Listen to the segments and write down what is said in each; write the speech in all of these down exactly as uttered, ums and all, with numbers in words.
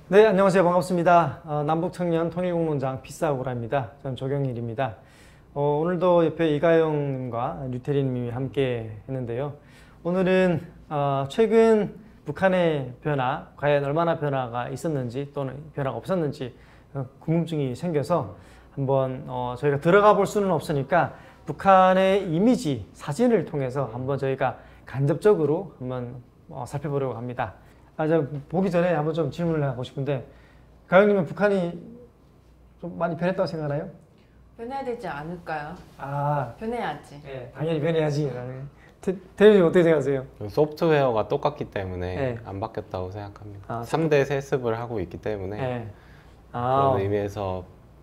네, 안녕하세요. 반갑습니다. 어, 남북청년 통일공론장 피스아고라입니다. 저는 조경일입니다. 어, 오늘도 옆에 이가영님과 류태린님이 함께 했는데요. 오늘은 어, 최근 북한의 변화, 과연 얼마나 변화가 있었는지 또는 변화가 없었는지 어, 궁금증이 생겨서 한번 어, 저희가 들어가 볼 수는 없으니까 북한의 이미지, 사진을 통해서 한번 저희가 간접적으로 한번 어, 살펴보려고 합니다. 아, 저 보기 전에 한번 좀 질문을 하고 싶은데, 가영님은 북한이 좀 많이 변했다고 생각하나요? 변해야 되지 않을까요? 아, 변해야지. 네, 당연히 변해야지. 대리님 어떻게 생각하세요? 소프트웨어가 똑같기 때문에 네. 안 바뀌었다고 생각합니다. 아, 삼 대 세습을 하고 있기 때문에 네. 아, 그런 의미에서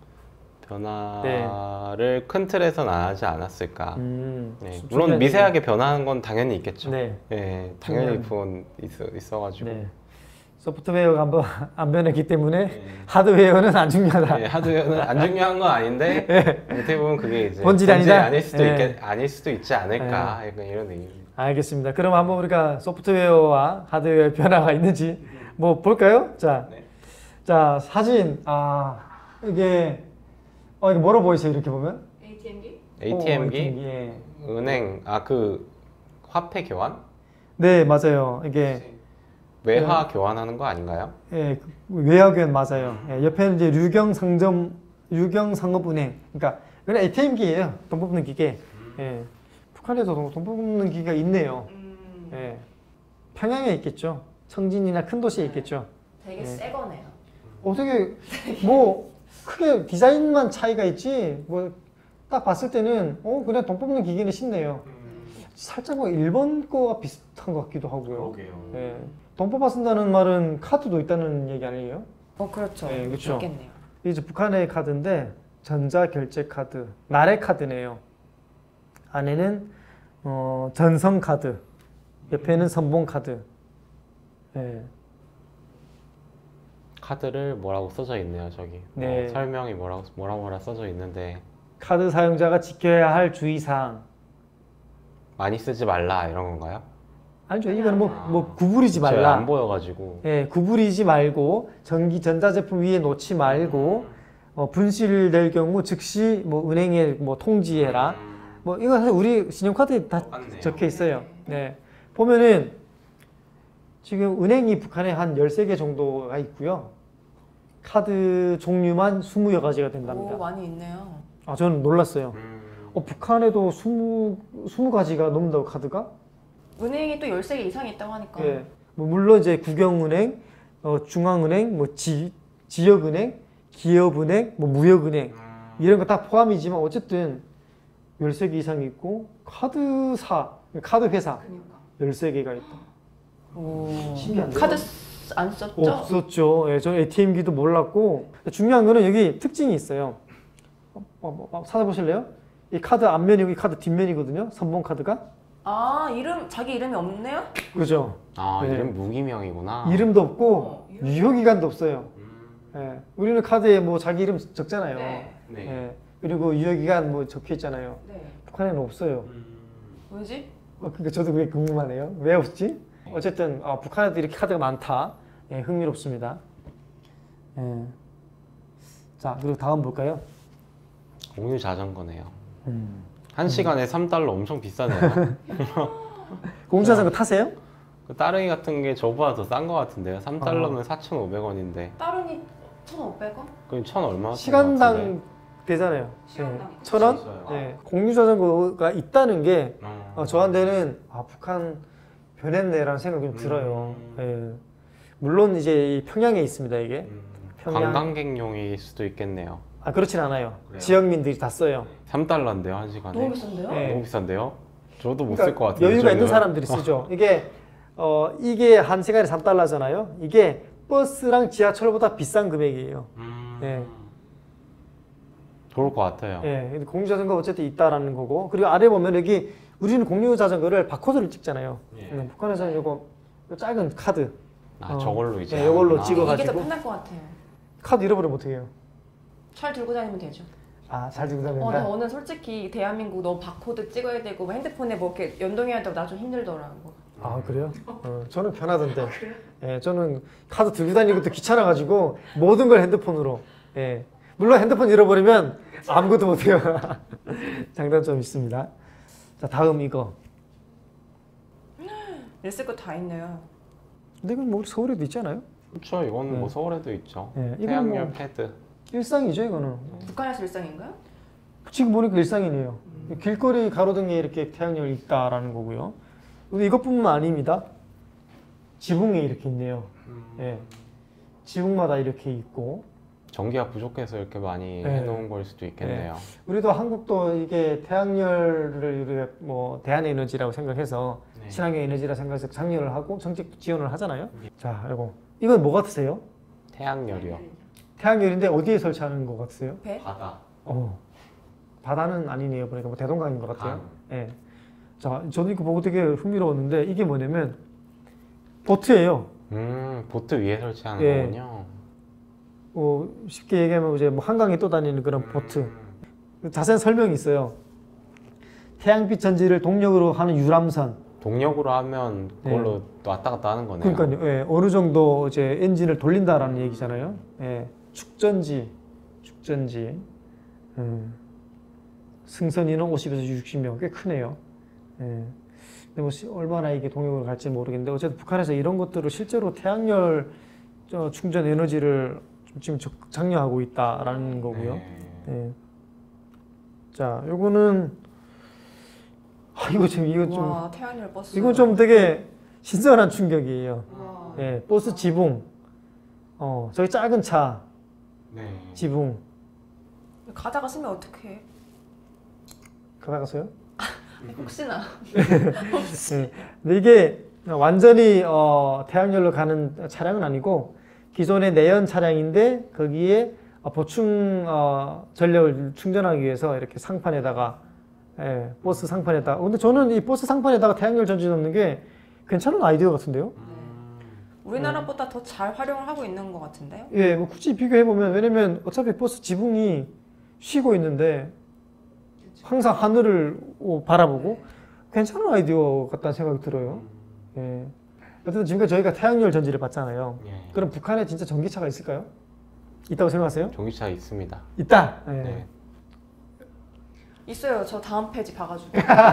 변화를 네. 큰 틀에서는 안 하지 않았을까. 음, 네. 수, 물론 미세하게 변하는 건 당연히 있겠죠. 네. 네, 당연히 그건 있어, 있어가지고. 네. 소프트웨어가 한번 안 변했기 때문에 네. 하드웨어는 안 중요하다. 네, 하드웨어는 안 중요한 건 아닌데 네. 어떻게 보면 그게 이제 본질이 아니다. 아닐 수도 네. 있겠, 아닐 수도 있지 않을까. 네. 약간 이런 의미입니다. 알겠습니다. 그럼 한번 우리가 소프트웨어와 하드웨어의 변화가 있는지 뭐 볼까요? 자, 네. 자 사진. 아 이게 어 이게 뭐로 보이세요? 이렇게 보면? 에이티엠기? 에이티엠기? 오, 에이티엠기 예. 은행 아 그 화폐 교환? 네 맞아요. 이게 외화 네. 교환하는 거 아닌가요? 예, 외화 교환 맞아요. 예, 옆에는 이제 류경 상점, 류경 상업은행. 그러니까 그냥 에이티엠기예요. 돈 뽑는 기계. 예, 북한에서도 돈 뽑는 기계가 있네요. 음. 예, 평양에 있겠죠. 청진이나 큰 도시에 있겠죠. 되게 예. 새 거네요. 어떻게 뭐 크게 디자인만 차이가 있지. 뭐 딱 봤을 때는 어 그냥 돈 뽑는 기계는 쉽네요. 음. 살짝 뭐 일본 거와 비슷한 것 같기도 하고요. 그러게요. 예. 돈 뽑아 쓴다는 말은 카드도 있다는 얘기 아니에요? 어 그렇죠. 네, 그렇죠. 있겠네요. 이제 북한의 카드인데 전자결제 카드, 나래 카드네요. 안에는 어, 전성 카드, 옆에는 선봉 카드. 네. 카드를 뭐라고 써져 있네요 저기. 네. 어, 설명이 뭐라고 뭐라 뭐라 써져 있는데 카드 사용자가 지켜야 할 주의사항. 많이 쓰지 말라 이런 건가요? 아니죠. 이거는 뭐, 뭐 구부리지 말라. 안 보여가지고. 예, 구부리지 말고 전기 전자제품 위에 놓지 말고 어, 분실될 경우 즉시 뭐 은행에 뭐 통지해라. 음. 뭐 이거 사실 우리 신용카드에 다 똑같네요. 적혀 있어요. 네. 보면은 지금 은행이 북한에 한 열세 개 정도가 있고요. 카드 종류만 스무여 가지가 된답니다. 오, 많이 있네요. 아, 저는 놀랐어요. 음. 어, 북한에도 스무, 스무 가지가 넘는다고 카드가? 은행이 또 열세 개 이상이 있다고 하니까. 예. 뭐 물론 이제 국영은행, 어, 중앙은행, 뭐 지, 지역은행, 기업은행, 뭐 무역은행 이런 거 다 포함이지만 어쨌든 열세 개 이상이 있고 카드사, 카드 회사 그러니까. 열세 개가 있다. 오. 신기한데요? 카드 안 썼죠? 없었죠. 예, 저는 에이티엠기도 몰랐고 중요한 거는 여기 특징이 있어요. 어, 어, 어, 찾아보실래요? 이 카드 앞면이 여기 카드 뒷면이거든요. 선봉 카드가. 아 이름 자기 이름이 없네요? 그죠? 아 네. 이름 무기명이구나. 이름도 없고 어, 이름... 유효기간도 없어요. 음. 예, 우리는 카드에 뭐 자기 이름 적잖아요. 네. 네. 예, 그리고 유효기간 뭐 적혀 있잖아요. 네. 북한에는 없어요. 음. 왜지? 어, 그러니까 저도 그게 궁금하네요. 왜 없지? 어쨌든 아, 북한에도 이렇게 카드가 많다. 예, 흥미롭습니다. 예. 자, 그리고 다음 볼까요? 공유 자전거네요. 음. 한 시간에 삼 달러 엄청 비싸네요. 공유자전거 타세요? 그 따릉이 같은 게 저보다 더 싼 것 같은데요. 삼 달러면 사천오백 원인데. 따릉이 천오백 원? 그럼 천 얼마? 시간당 되잖아요. 시간당. 예. 천 원? 있어요. 예. 공유자전거가 있다는 게 어. 어, 저한테는 아, 북한 변했네라는 생각이 좀 들어요. 음. 예. 물론 이제 이 평양에 있습니다, 이게. 음. 평양. 관광객용일 수도 있겠네요. 아, 그렇진 않아요. 그래요? 지역민들이 다 써요. 삼 달러인데요, 한 시간에. 너무 비싼데요? 네. 너무 비싼데요? 저도 못 그러니까 쓸 것 같아요. 여유가 있는 사람들이 쓰죠. 이게 어 이게 한 시간에 삼 달러잖아요. 이게 버스랑 지하철보다 비싼 금액이에요. 음. 예. 좋을 것 같아요. 예. 근데 공유자전거 어쨌든 있다라는 거고. 그리고 아래 보면 여기 우리는 공유자전거를 바코드를 찍잖아요. 예. 음, 북한에서는 이거 작은 카드. 아, 어. 저걸로 이제. 네, 이걸로 하는구나. 찍어. 이게 찍어가지고. 더 편할 것 같아요. 카드 잃어버리면 어떻게 해요? 잘 들고 다니면 되죠. 아, 잘 들고 어, 다닌다. 저는 솔직히 대한민국 너무 바코드 찍어야 되고 뭐 핸드폰에 뭐 이렇게 연동해야 되고 나 좀 힘들더라고. 아 그래요? 어, 저는 편하던데. 예, 저는 카드 들고 다니는 것도 귀찮아가지고 모든 걸 핸드폰으로. 예, 물론 핸드폰 잃어버리면 아무것도 못해요. 장단점이 있습니다. 자 다음 이거. 있을 거 다 있네요. 근데 이건 뭐 우리 서울에도 있잖아요. 그렇죠. 이건 네. 뭐 서울에도 있죠. 예, 이건 태양열 뭐 패드. 일상이죠 이거는. 북한에서 일상인가요? 지금 보니까 일상이네요. 길거리 가로등에 이렇게 태양열이 있다라는 거고요. 근데 이것뿐만 아닙니다. 지붕에 이렇게 있네요. 예, 지붕마다 이렇게 있고. 전기가 부족해서 이렇게 많이 네. 해놓은 걸 수도 있겠네요. 우리도 한국도 이게 태양열을 우리가 뭐 대한에너지라고 생각해서 네. 친환경 에너지라 생각해서 장려를 하고 정책 지원을 하잖아요. 자, 이거 이건 뭐 같으세요? 태양열이요. 태양열인데 어디에 설치하는 것 같으세요? 배? 바다. 어, 바다는 아니네요. 보니까 뭐 대동강인 것 같아요. 강. 예. 자, 저는 이거 보고 되게 흥미로웠는데 이게 뭐냐면 보트예요. 음, 보트 위에 설치하는 예. 거군요. 어, 쉽게 얘기하면 이제 뭐 한강에 떠다니는 그런 보트. 음, 자세한 설명이 있어요. 태양빛 전지를 동력으로 하는 유람선. 동력으로 하면 그걸로 또 왔다 갔다 하는 거네요. 그러니까요. 예, 어느 정도 이제 엔진을 돌린다라는 얘기잖아요. 예, 축전지, 축전지. 음, 승선 인원 오십에서 육십 명, 꽤 크네요. 예. 근데 뭐 시- 얼마나 이게 동력으로 갈지 모르겠는데 어쨌든 북한에서 이런 것들을 실제로 태양열 저 충전 에너지를 좀 지금 적- 장려하고 있다라는 거고요. 네. 예. 자, 요거는 아, 이거 지금 이거 좀 와 태양열 버스. 이건 좀 되게 신선한 충격이에요. 와. 예, 버스 지붕. 어, 저기 작은 차 네. 지붕. 가다가 쓰면 어떡해? 가다가서요? 혹시나. 예. 근데 이게 완전히 어, 태양열로 가는 차량은 아니고 기존의 내연 차량인데 거기에 어, 보충 어, 전력을 충전하기 위해서 이렇게 상판에다가 예, 버스 상판에다가 근데 저는 이 버스 상판에다가 태양열 전지 넣는 게 괜찮은 아이디어 같은데요? 음, 우리나라보다 더 잘 활용을 하고 있는 것 같은데요? 예, 뭐 굳이 비교해 보면 왜냐면 어차피 버스 지붕이 쉬고 있는데 항상 하늘을 오, 바라보고 괜찮은 아이디어 같다는 생각이 들어요. 예. 어쨌든 지금까지 저희가 태양열 전지를 봤잖아요. 예. 그럼 북한에 진짜 전기차가 있을까요? 있다고 생각하세요? 전기차 있습니다. 있다. 예. 네. 있어요. 저 다음 페이지 봐가지고.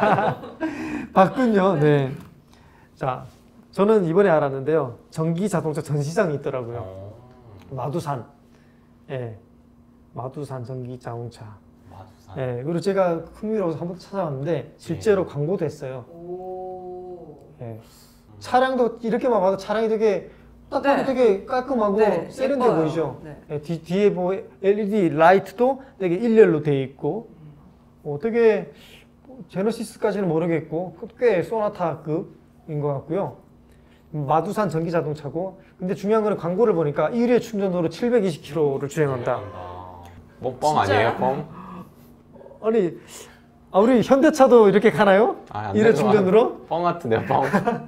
봤군요. 네. 자, 저는 이번에 알았는데요. 전기 자동차 전시장이 있더라고요. 어, 마두산. 예. 마두산 전기 자동차. 마두산. 예. 그리고 제가 흥미로워서 한번 찾아봤는데 실제로 광고도 했어요. 오. 예. 차량도 이렇게만 봐도 차량이 되게 딱 봐도 네. 되게 깔끔하고 네, 세련돼 예뻐요. 보이죠. 네. 예, 뒤, 뒤에 뭐 엘이디 라이트도 되게 일렬로 돼 있고 어, 되게 제너시스까지는 모르겠고 꽤 소나타급인 것 같고요. 마두산 전기 자동차고 근데 중요한 거는 광고를 보니까 일 회 충전으로 칠백이십 킬로미터를 주행한다. 뭐 뻥 진짜요? 아니에요? 뻥? 아니 아, 우리 현대차도 이렇게 가나요? 아, 안 일 회 되죠. 충전으로? 뻥 같은데 뻥.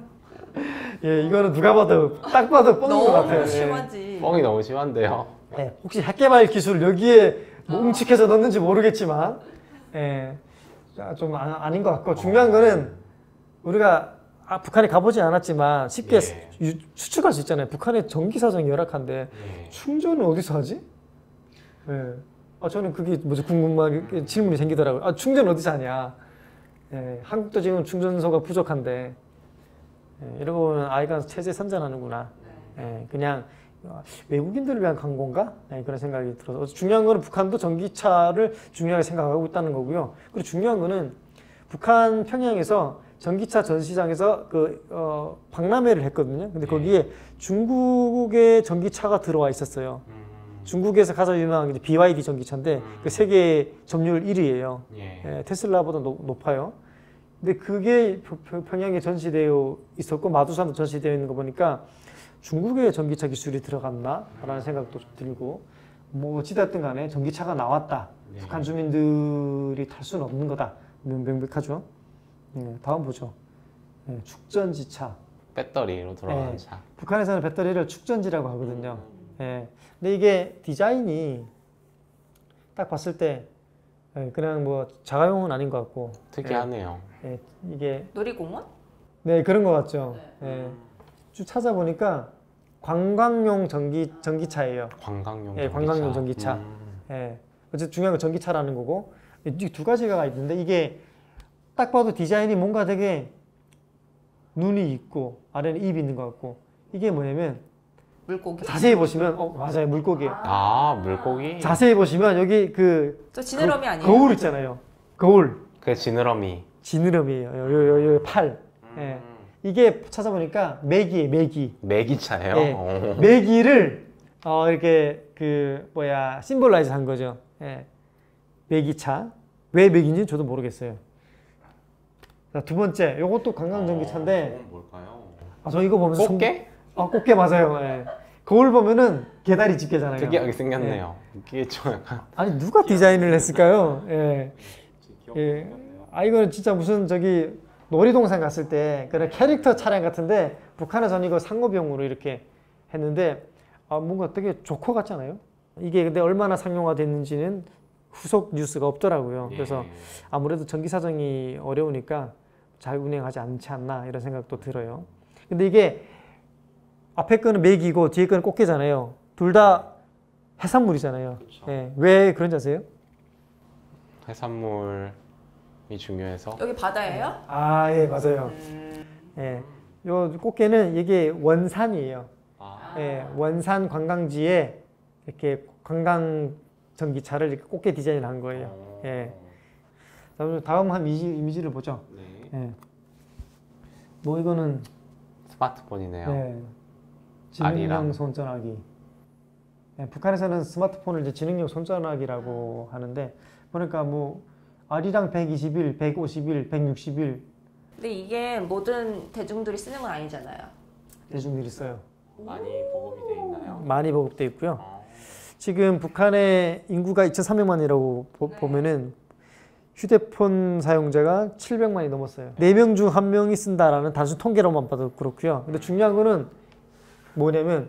예, 이거는 누가 봐도 딱 봐도 뻥인 것 같아요. 너무 예. 심하지. 뻥이 너무 심한데요. 예, 혹시 핵개발 기술 여기에 뭐 응축해서 넣는지 모르겠지만 예, 자, 좀 아, 아닌 것 같고 중요한 거는 우리가 아, 북한에 가보지 않았지만 쉽게 예. 유- 추측할 수 있잖아요. 북한의 전기 사정이 열악한데 예. 충전은 어디서 하지? 예. 아, 저는 그게 뭐지 궁금한 질문이 생기더라고요. 아, 충전 어디서 하냐? 예, 한국도 지금 충전소가 부족한데 예, 이러고 보면 아이가 체제 선전하는구나. 예, 그냥 외국인들을 위한 광고인가? 네, 그런 생각이 들어서 중요한 거는 북한도 전기차를 중요하게 생각하고 있다는 거고요. 그리고 중요한 거는 북한 평양에서 전기차 전시장에서 그 어, 박람회를 했거든요. 근데 거기에 중국의 전기차가 들어와 있었어요. 음, 중국에서 가장 유명한 게 비와이디 전기차인데 그 세계 점유율 일 위예요. 예. 예, 테슬라보다 높, 높아요. 근데 그게 평- 평양에 전시되어 있었고 마두산도 전시되어 있는 거 보니까 중국의 전기차 기술이 들어갔나라는 생각도 좀 들고 뭐 어찌됐든 간에 전기차가 나왔다. 네. 북한 주민들이 탈 수는 없는 거다. 명- 명백하죠. 예, 다음 보죠. 예, 축전지차. 배터리로 돌아가는 예. 차. 북한에서는 배터리를 축전지라고 하거든요. 예. 근데 이게 디자인이 딱 봤을 때 예, 그냥 뭐 자가용은 아닌 것 같고 특이하네요. 예, 이게 놀이공원? 네, 그런 것 같죠. 네. 예. 쭉 찾아보니까 관광용 전기 전기차예요. 관광용 예, 전기차. 관광용 전기차. 음. 예. 어쨌든 중요한 건 전기차라는 거고 이 두 가지가 있는데 이게 딱 봐도 디자인이 뭔가 되게 눈이 있고 아래는 입이 있는 것 같고 이게 뭐냐면 물고기. 자세히 보시면 어 맞아요 물고기예요. 아 물고기. 자세히 보시면 여기 그 저 지느러미 아니에요? 거울 있잖아요. 거울 그 지느러미. 지느러미예요. 요, 요, 요 팔. 예. 이게 찾아보니까 메기예요. 메기. 메기차예요. 예. 어. 메기를 어, 이렇게 그 뭐야 심볼라이즈 한 거죠. 예. 메기차. 왜 메기인지 저도 모르겠어요. 자, 두 번째, 요것도 관광전기차인데, 어, 뭘까요? 아, 저 이거 보면서 꽃게? 송- 아, 꽃게 맞아요. 예. 거울 보면은 개다리 집게잖아요. 특이하게 생겼네요. 이게 좀 약간. 아니 누가 디자인을 했을까요? 예. 예. 아 이거는 진짜 무슨 저기 놀이동산 갔을 때 그런 캐릭터 차량 같은데 북한에서는 이거 상업용으로 이렇게 했는데 아 뭔가 되게 조커 같잖아요. 이게 근데 얼마나 상용화됐는지는 후속 뉴스가 없더라고요. 그래서 예. 아무래도 전기 사정이 어려우니까 잘 운행하지 않지 않나 이런 생각도 들어요. 근데 이게 앞에 거는 메기고 뒤에 거는 꽃게잖아요. 둘 다 해산물이잖아요. 그쵸. 예. 왜 그런지 아세요? 해산물이 중요해서. 여기 바다예요? 아, 예, 맞아요. 음. 예. 요 꽃게는 이게 원산이에요. 아. 예, 원산 관광지에 이렇게 관광 전기차를 이렇게 꽃게 디자인을 한 거예요. 어. 예. 다음 다음 한 이미지, 이미지를 보죠. 네. 예. 뭐 이거는 스마트폰이네요. 예. 지능형 아리랑. 손전화기. 예, 북한에서는 스마트폰을 이제 지능형 손전화기라고 하는데 보니까 뭐 아리랑 백이십일, 백오십일, 백육십일 근데 이게 모든 대중들이 쓰는 건 아니잖아요. 대중들이 써요. 많이 보급이 돼 있나요? 많이 보급돼 있고요. 어. 지금 북한의 인구가 이천삼백만이라고 보면은 휴대폰 사용자가 칠백만이 넘었어요. 네 명 중 한 명이 쓴다라는 단순 통계로만 봐도 그렇고요. 근데 중요한 거는 뭐냐면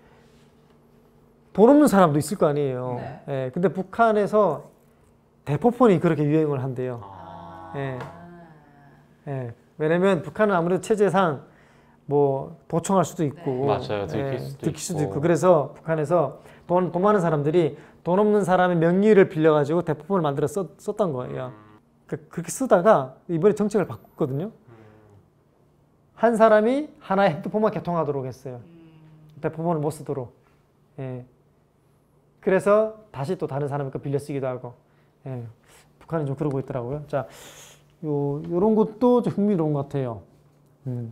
돈 없는 사람도 있을 거 아니에요. 네. 예, 근데 북한에서 대포폰이 그렇게 유행을 한대요. 아. 예, 예. 왜냐면 북한은 아무래도 체제상 뭐 도청할 수도 있고 네. 맞아요. 들킬 예, 수도 들킬 수도 있고. 있고 그래서 북한에서 돈, 돈 많은 사람들이 돈 없는 사람의 명의를 빌려가지고 대포폰을 만들어 썼, 썼던 거예요. 그, 그렇게 쓰다가 이번에 정책을 바꿨거든요. 한 사람이 하나의 핸드폰만 개통하도록 했어요. 대포폰을 못 쓰도록. 예. 그래서 다시 또 다른 사람의 거 빌려 쓰기도 하고. 예. 북한이 좀 그러고 있더라고요. 자, 요, 요런 것도 좀 흥미로운 것 같아요. 음.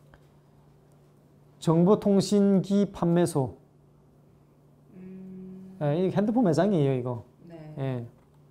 정보통신기 판매소. 예, 이 핸드폰 매장이에요, 이거. 네. 예.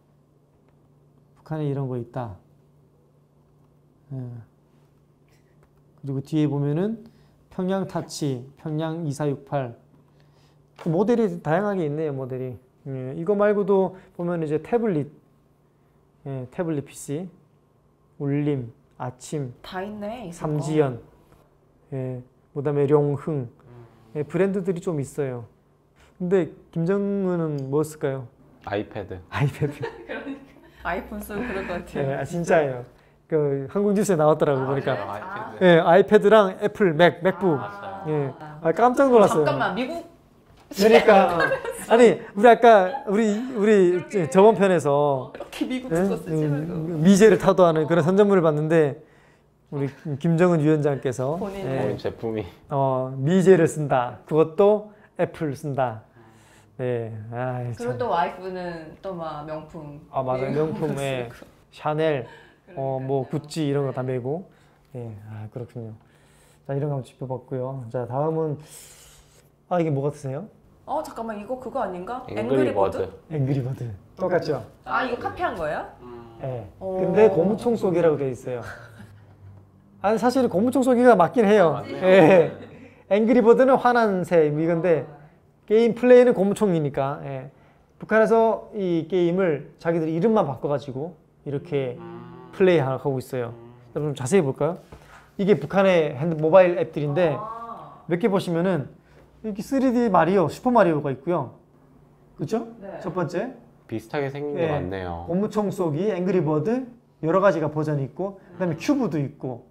북한에 이런 거 있다. 예. 그리고 뒤에 보면은 평양 타치, 평양 이사육팔. 모델이 다양하게 있네요, 모델이. 예. 이거 말고도 보면 이제 태블릿, 예, 태블릿 피씨, 울림, 아침, 다 있네. 있을 삼지연, 예, 그다음에 룡흥, 예, 브랜드들이 좀 있어요. 근데 김정은은 뭐 쓸까요? 아이패드. 아이패드. 거. 아이폰 쓰고 그럴 것 같아요. 예, 아, 진짜예요. 그 한국 뉴스에 나왔더라고 보니까. 그래? 아이패드. 예, 아이패드랑 애플, 맥, 맥북. 아. 예, 아, 깜짝 놀랐어요. 잠깐만 미국 그러니까 어. 아니 우리 아까 우리 우리 저번 편에서 이렇게 미국 예? 그거 쓰지 말고 음, 미제를 타도하는 그런 선전물을 봤는데 우리 김정은 위원장께서 본인이. 예, 본인 제품이. 어, 미제를 쓴다. 그것도 애플 쓴다. 네, 아, 그리고 참. 또 와이프는 또 막 명품. 아 맞아요. 명품에 쓰고. 샤넬, 어, 뭐 구찌 이런 거 다 메고. 예, 아 그렇군요. 자 이런 거 한번 짚어봤고요. 자 다음은 아 이게 뭐 같으세요? 어 잠깐만 이거 그거 아닌가? 앵그리버드. 앵그리버드. 똑같죠? 아 이거 카피한 거예요? 예. 오. 근데 고무총 쏘기라고 돼 있어요. 아니 사실 고무총 쏘기가 맞긴 해요. 아, 맞네요. 예. 앵그리버드는 화난 새 이건데 게임 플레이는 고무총이니까. 예. 북한에서 이 게임을 자기들이 이름만 바꿔가지고 이렇게 플레이하고 있어요. 여러분 자세히 볼까요? 이게 북한의 핸드 모바일 앱들인데 아. 몇 개 보시면은 이렇게 쓰리디 마리오, 슈퍼 마리오가 있고요. 그렇죠? 네. 첫 번째 비슷하게 생긴 네. 게 많네요. 고무총 쏘기, 앵그리버드 여러 가지가 버전이 있고 그다음에 큐브도 있고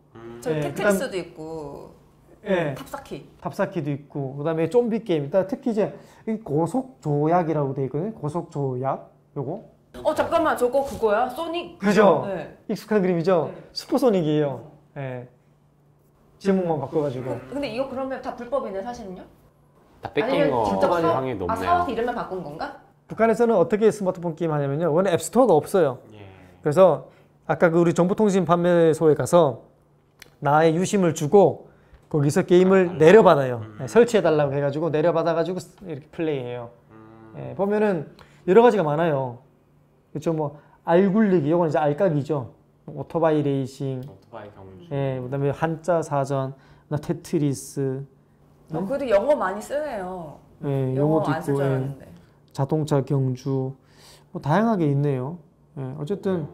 저 예, 테트리스도 있고 예, 탑쌓기. 탑쌓기도 있고 그다음에 좀비 게임. 일단 특히 이제 이 고속 조약이라고 돼 있거든요. 고속 조약 요거. 어 잠깐만 저거 그거야? 소닉? 그죠? 네. 익숙한 그림이죠. 네. 슈퍼소닉이에요. 예. 제목만 바꿔가지고. 근데 이거 그러면 다 불법이네 사실은요? 다 뺏긴 아니면 거 직접 사- 확률이 높네요. 아 사와서 이름만 바꾼 건가? 북한에서는 어떻게 스마트폰 게임 하냐면요. 원래 앱스토어가 없어요. 예. 그래서 아까 그 우리 정보통신 판매소에 가서 나의 유심을 주고 거기서 게임을 아, 내려받아요. 음. 네, 설치해달라고 해가지고 내려받아가지고 이렇게 플레이해요. 음. 예, 보면은 여러 가지가 많아요. 그렇죠. 뭐 알굴리기, 이건 이제 알까기죠. 오토바이 레이싱, 오토바이 경주. 예, 그다음에 한자 사전, 나 테트리스, 어, 그래도 영어 많이 쓰네요. 예, 영어 영어도 안 쓸 있고, 줄 예, 알았는데. 자동차 경주, 뭐 다양하게 있네요. 예, 어쨌든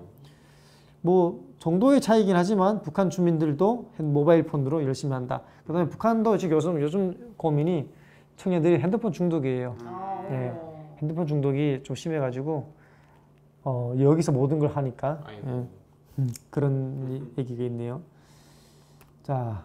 뭐 정도의 차이긴 하지만 북한 주민들도 핸- 모바일 폰으로 열심히 한다. 그다음에 북한도 지금 요즘 요즘 고민이 청년들이 핸드폰 중독이에요. 아, 예. 어. 핸드폰 중독이 좀 심해가지고 어, 여기서 모든 걸 하니까 아이고. 예, 음, 그런 이- 얘기가 있네요. 자,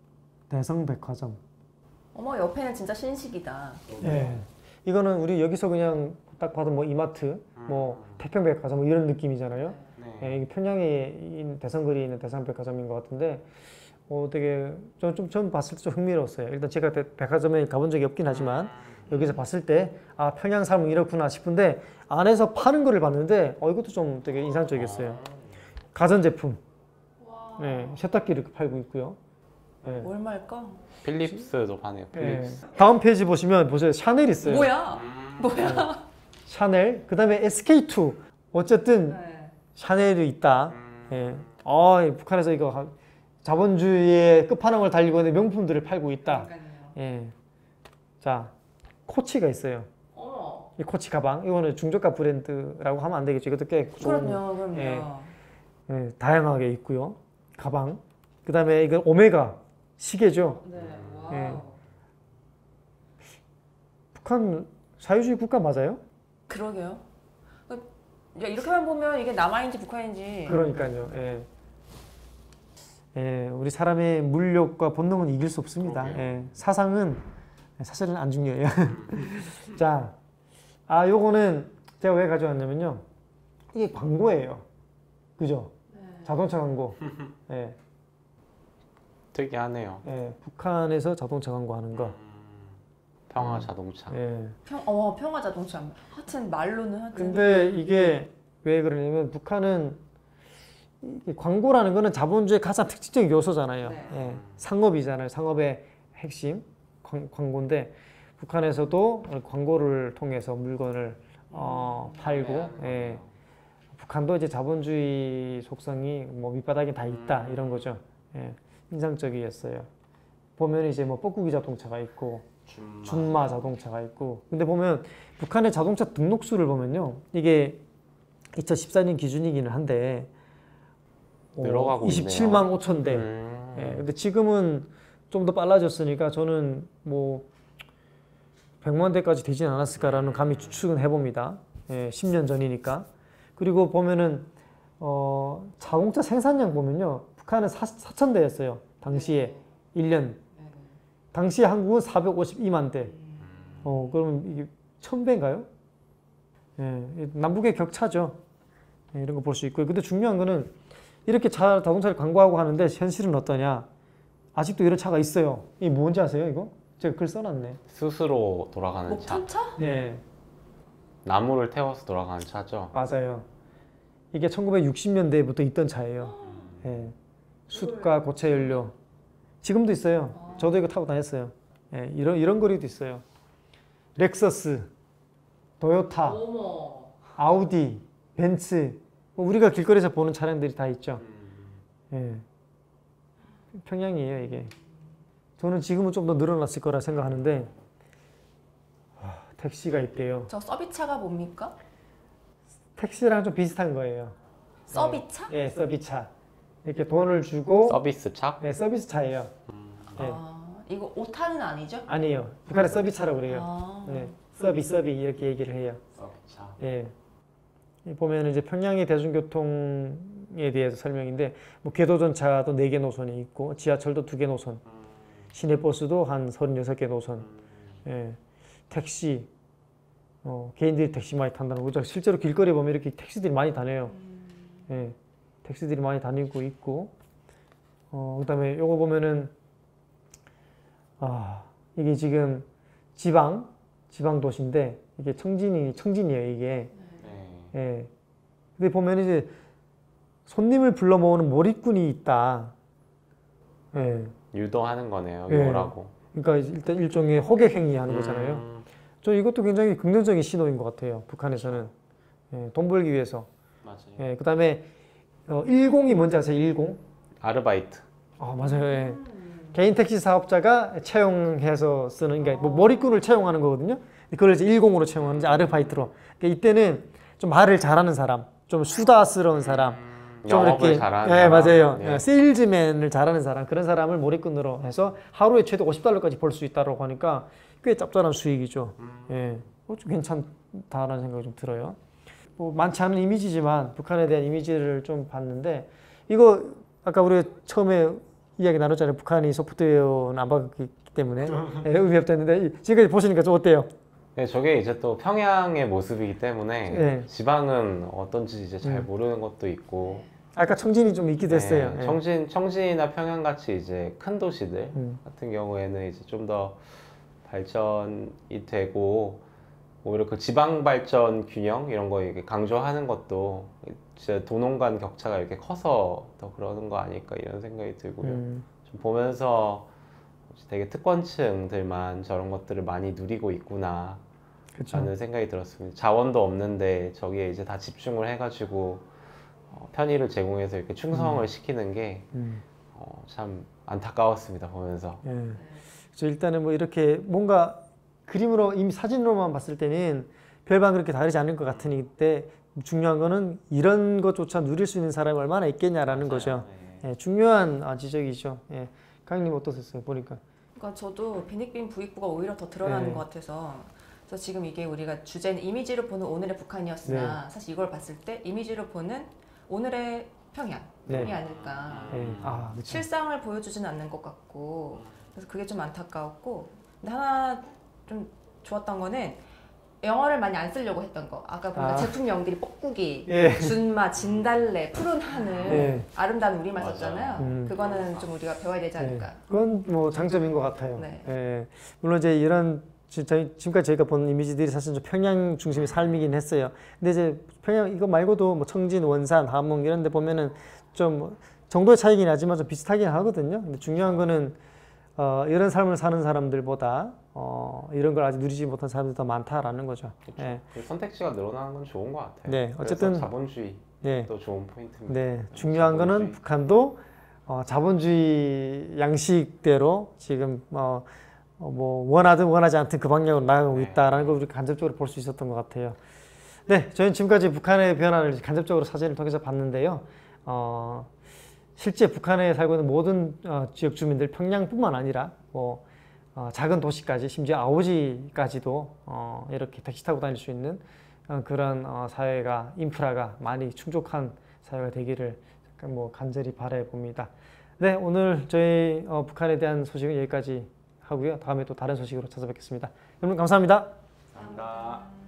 대성백화점. 어머 옆에는 진짜 신식이다. 예. 이거는 우리 여기서 그냥 딱 봐도 뭐 이마트, 뭐 태평백화점 뭐 이런 느낌이잖아요. 네. 예, 이게 평양에 있는 대성거리에 있는 대성백화점인 것 같은데 어, 되게 좀, 좀 처음 봤을 때 좀 흥미로웠어요. 일단 제가 대- 백화점에 가본 적이 없긴 하지만 여기서 봤을 때 아 평양 삶은 이렇구나 싶은데 안에서 파는 거를 봤는데 어 이것도 좀 되게 인상적이었어요. 가전제품, 네, 세탁기를 팔고 있고요. 네. 얼마일까? 필립스도 파네요. 예. 필립스. 다음 페이지 보시면 보세요. 샤넬 있어요. 뭐야? 음. 뭐야? 샤넬. 그다음에 에스케이투. 어쨌든 네. 샤넬이 있다. 음. 예. 어, 이 북한에서 이거 가- 자본주의의 끝판왕을 달리고 있는 명품들을 팔고 있다. 그러니까요. 예. 자, 코치가 있어요. 어머. 이 코치 가방. 이거는 중저가 브랜드라고 하면 안 되겠죠. 이것도 꽤 좋은, 그럼요, 그럼요. 예. 예, 다양하게 있고요. 가방. 그다음에 이건 오메가 시계죠. 네. 와. 예. 북한 자유주의 국가 맞아요? 그러게요. 야, 이렇게만 보면 이게 남한인지 북한인지. 그러니까요. 예. 예, 우리 사람의 물욕과 본능은 이길 수 없습니다. 그러게요. 예, 사상은 사실은 안 중요해요. 자, 아 요거는 제가 왜 가져왔냐면요. 이게 광고예요. 그죠? 네. 자동차 광고. 예, 특이하네요. 예, 북한에서 자동차 광고하는 거. 평화 자동차. 예. 평, 어, 평화 자동차. 하여튼 말로는 하여튼. 근데 이게 왜 그러냐면 북한은 이 광고라는 거는 자본주의 가장 특징적인 요소잖아요. 네. 예, 상업이잖아요. 상업의 핵심 광, 광고인데 북한에서도 광고를 통해서 물건을 어, 팔고 예, 북한도 이제 자본주의 속성이 뭐 밑바닥에 다 있다 이런 거죠. 예, 인상적이었어요. 보면 이제 뭐 뻐꾸기 자동차가 있고 준마 자동차가 있고 근데 보면 북한의 자동차 등록수를 보면요 이게 이천십사 년 기준이기는 한데 어, 늘어가고 이십칠만 오천 대. 음. 예, 근데 지금은 좀 더 빨라졌으니까 저는 뭐 백만 대까지 되진 않았을까라는 감히 추측은 해봅니다. 예, 십 년 전이니까. 그리고 보면은 어, 자동차 생산량 보면요 북한은 사천 대였어요 당시에 일 년. 당시에 한국은 사백오십이만 대. 어, 그러면 이게 천 배인가요? 예, 남북의 격차죠. 예, 이런 거 볼 수 있고요. 근데 중요한 거는 이렇게 차, 자동차를 광고하고 하는데 현실은 어떠냐? 아직도 이런 차가 있어요. 이게 뭔지 아세요, 이거? 제가 글 써놨네. 스스로 돌아가는 차. 목탄차? 네, 나무를 태워서 돌아가는 차죠. 맞아요. 이게 천구백육십 년대부터 있던 차예요. 예, 숯과 고체 연료. 지금도 있어요. 저도 이거 타고 다녔어요. 예, 이런 이런 거리도 있어요. 렉서스, 도요타, 어머. 아우디, 벤츠. 뭐 우리가 길거리에서 보는 차량들이 다 있죠. 예. 평양이에요, 이게. 저는 지금은 좀 더 늘어났을 거라 생각하는데 와, 택시가 있대요. 저 서비차가 뭡니까? 택시랑 좀 비슷한 거예요. 서비차? 예, 서비차. 이렇게 돈을 주고 서비스 차? 네, 서비스 차예요. 예. 아, 이거 오타는 아니죠? 아니에요. 북한의 서비스차라고 그래요. 아. 네, 서비 서비 이렇게 얘기를 해요. 서비스 차. 예. 이 보면 이제 평양의 대중교통 대해서 설명인데 뭐 궤도전차도 네 개 노선이 있고 지하철도 두 개 노선, 시내버스도 한 서른여섯 개 노선, 예, 택시, 어, 개인들이 택시 많이 탄다는 거죠. 실제로 길거리 보면 이렇게 택시들이 많이 다녀요. 예, 택시들이 많이 다니고 있고, 어, 그다음에 요거 보면은 아 이게 지금 지방 지방 도시인데 이게 청진이 청진이에요 이게. 네. 예. 근데 보면 이제 손님을 불러 모으는 몰입꾼이 있다. 예. 유도하는 거네요. 예. 요라고. 그러니까 일단 일종의 호객 행위 하는 거잖아요. 음, 저 이것도 굉장히 긍정적인 신호인 것 같아요. 북한에서는. 예, 돈 벌기 위해서. 맞아요. 예, 그 다음에 어, 일공이 뭔지 아세요? 일공? 아르바이트. 아, 맞아요. 예. 개인 택시 사업자가 채용해서 쓰는, 그러니까 뭐 머리꾼을 채용하는 거거든요. 그걸 이제 일공으로 채용하는, 이제 아르바이트로. 그러니까 이때는 좀 말을 잘하는 사람, 좀 수다스러운 사람, 좀 영업을 이렇게, 잘하는 예, 사람. 맞아요. 네. 예, 세일즈맨을 잘하는 사람, 그런 사람을 머리꾼으로 해서 하루에 최대 오십 달러까지 벌 수 있다고 하니까 꽤 짭짤한 수익이죠. 예, 어, 좀 괜찮다라는 생각이 좀 들어요. 뭐 많지 않은 이미지지만 북한에 대한 이미지를 좀 봤는데, 이거 아까 우리가 처음에 이야기 나눴잖아요. 북한이 소프트웨어는 안 받기 때문에 예, 의미 없다 했는데 지금까지 보시니까 좀 어때요? 네, 저게 이제 또 평양의 모습이기 때문에 네. 지방은 어떤지 이제 잘 음. 모르는 것도 있고. 아까 청진이 좀 있기도 했어요. 네, 예. 청진, 청진이나 평양 같이 이제 큰 도시들 음. 같은 경우에는 이제 좀 더 발전이 되고 오히려 그 지방 발전 균형 이런 거 이렇게 강조하는 것도 진짜 도농 간 격차가 이렇게 커서 더 그러는 거 아닐까 이런 생각이 들고요. 음. 좀 보면서 되게 특권층들만 저런 것들을 많이 누리고 있구나 그렇죠. 라는 생각이 들었습니다. 자원도 없는데 저기에 이제 다 집중을 해가지고 어, 편의를 제공해서 이렇게 충성을 시키는 게 음. 어, 참 안타까웠습니다 보면서. 예. 그래서 일단은 뭐 이렇게 뭔가 그림으로 이미 사진으로만 봤을 때는 별반 그렇게 다르지 않을 것 같으니까 중요한 거는 이런 것조차 누릴 수 있는 사람이 얼마나 있겠냐라는 거죠. 네. 예, 중요한 아, 지적이죠. 예. 강님 어떠셨어요? 보니까. 그러니까 저도 빈익빈 부익부가 오히려 더 드러나는 네. 것 같아서 그래서 지금 이게 우리가 주제는 이미지로 보는 오늘의 북한이었으나 사실 이걸 봤을 때 이미지로 보는 오늘의 평양이 네. 아닐까. 예. 아, 그렇죠. 실상을 보여주진 않는 것 같고 그래서 그게 좀 안타까웠고 근데 하나 좀 좋았던 거는 영어를 많이 안 쓰려고 했던 거. 아까 보면 아. 제품명들이 뻐꾸기, 예. 준마, 진달래, 푸른 하늘, 예. 아름다운 우리말 맞아요. 썼잖아요. 음. 그거는 좀 우리가 배워야 되지 않을까. 예. 그건 뭐 장점인 것 같아요. 네. 예. 물론 이제 이런 지- 저희 지금까지 저희가 본 이미지들이 사실 좀 평양 중심의 삶이긴 했어요. 근데 이제 평양 이거 말고도 뭐 청진, 원산, 함흥 이런 데 보면은 좀 정도의 차이긴 하지만 좀 비슷하긴 하거든요. 근데 중요한 거는 어, 이런 삶을 사는 사람들보다 어, 이런 걸 아직 누리지 못한 사람들이 더 많다라는 거죠. 그렇죠. 예. 그 선택지가 늘어나는 건 좋은 것 같아요. 네, 어쨌든- 그래서 자본주의 네. 또 좋은 포인트입니다. 네, 중요한 거는 자본주의. 북한도 어, 자본주의 양식대로 지금 어, 어, 뭐 원하든 원하지 않든 그 방향으로 나가고 네. 있다라는 걸 우리가 간접적으로 볼 수 있었던 것 같아요. 네, 저희는 지금까지 북한의 변화를 간접적으로 사진을 통해서 봤는데요. 어, 실제 북한에 살고 있는 모든 어, 지역 주민들 평양뿐만 아니라 뭐 어, 작은 도시까지 심지어 아오지까지도 어, 이렇게 택시 타고 다닐 수 있는 어, 그런 어, 사회가 인프라가 많이 충족한 사회가 되기를 약간 뭐 간절히 바라해 봅니다. 네, 오늘 저희 어, 북한에 대한 소식은 여기까지 하고요. 다음에 또 다른 소식으로 찾아뵙겠습니다. 여러분 감사합니다. 감사합니다.